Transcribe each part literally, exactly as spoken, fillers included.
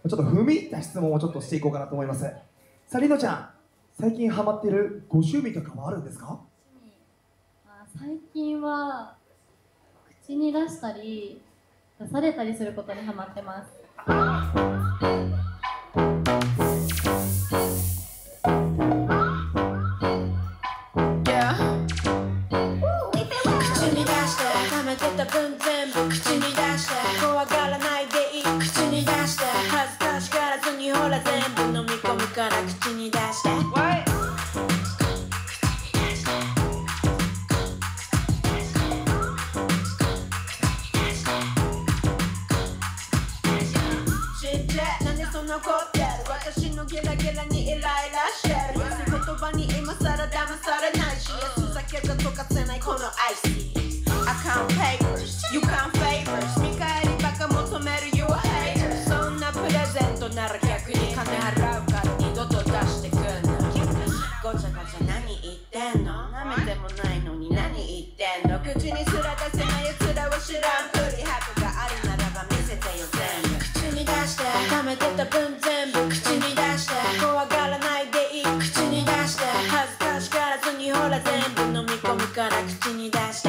ちょっと踏み入った質問をちょっとしていこうかなと思います。さありのちゃん、最近ハマっているご趣味とかはあるんですか？ あ、最近は口に出したり出されたりすることにハマってます。 口に出して溜めてた分全部口に出して怖がらないでいい口に出して恥ずかしがらずにほら全部飲み込むから口に出して知ってなんでそんな怒ってる私のゲラゲラにイライラしてる安い言葉に今さら騙されないし安酒じゃ溶かせないこのアイスI count papers, you count favors 見返りばか求める you a hater そんなプレゼントなら逆に金払うから二度と出してくんなごちゃごちゃ何言ってんの舐めてもないのに何言ってんの口にすら出せない奴らは知らんプリ箱があるならば見せてよ全部口に出して溜めてた分全部口に出して怖がらないでいい口に出して恥ずかしがらずにほら全部飲み込むから口に出して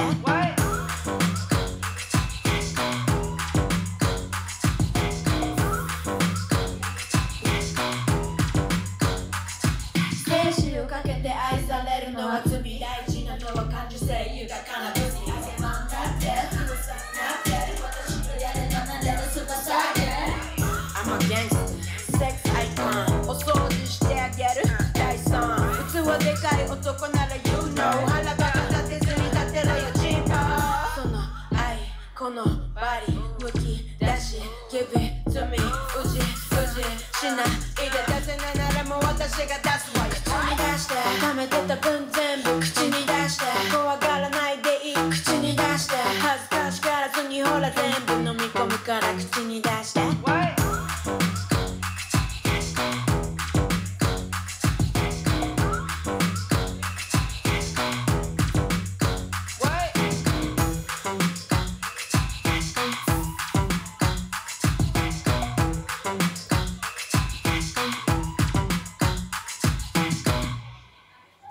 かけて愛されるのは罪大事なのは感受性豊かな分に汗まんだってうるさくなって私とやればなれるスーパーサーゲー I'm a gangster セックスアイコンお掃除してあげる大尊器でかい男なら You know 腹ばか立てずに立てろよチンポその愛このバリむき出し Give it to me うじうじしないで出せないならもう私が出すわよ口に出して溜めてた分